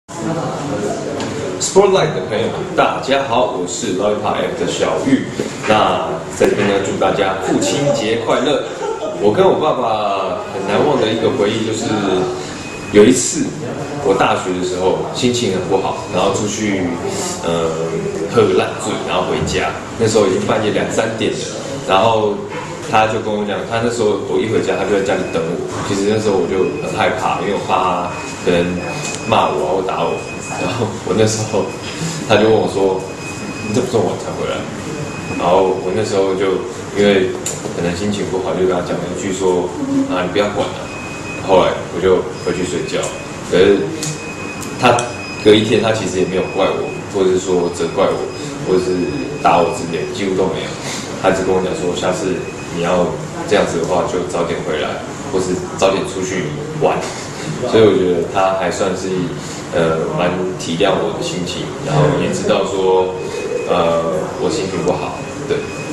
Spotlight 的朋友们，大家好，我是 Lollipop F 的小玉。那在这边呢，祝大家父亲节快乐。我跟我爸爸很难忘的一个回忆，就是有一次我大学的时候心情很不好，然后出去喝个烂醉，然后回家。那时候已经半夜2、3点了，然后他就跟我讲，他那时候我一回家，他就在家里等我。其实那时候我就很害怕，因为我怕他可能骂我或打我。然后我那时候他就问我说：“你怎么这么晚才回来？”然后我那时候就因为可能心情不好，就跟他讲了一句说：“啊，你不要管了。”后来我就回去睡觉。可是他隔一天，他其实也没有怪我，或者是说责怪我，或者是打我之类，几乎都没有。他只跟我讲说，下次你要这样子的话，就早点回来，或是早点出去玩。所以我觉得他还算是蛮体谅我的心情，然后也知道说我心情不好，对。